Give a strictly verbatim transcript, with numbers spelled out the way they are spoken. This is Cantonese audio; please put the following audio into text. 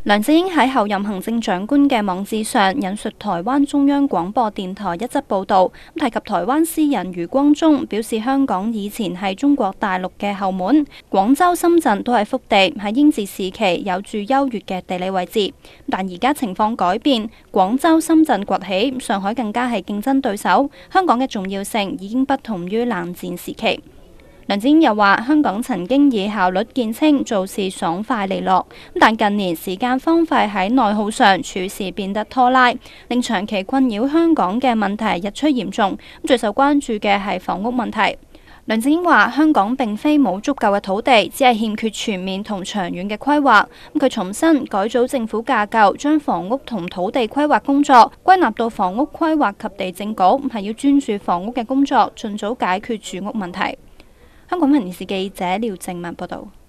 梁振英喺候任行政長官嘅網誌上引述台灣中央廣播電台一則報導，提及台灣詩人余光中表示，香港以前係中國大陸嘅後門，廣州、深圳都係腹地，喺英治時期有住優越嘅地理位置。但而家情況改變，廣州、深圳崛起，上海更加係競爭對手，香港嘅重要性已經不同於冷戰時期。梁振英又話：香港曾經以效率見稱，做事爽快利落，但近年時間荒廢喺內耗上，處事變得拖拉，令長期困擾香港嘅問題日趨嚴重。最受關注嘅係房屋問題。梁振英話：香港並非冇足夠嘅土地，只係欠缺全面同長遠嘅規劃。佢重申改組政府架構，將房屋同土地規劃工作歸納到房屋規劃及地政局，係要專注房屋嘅工作，盡早解決住屋問題。香港電視記者廖靜文報道。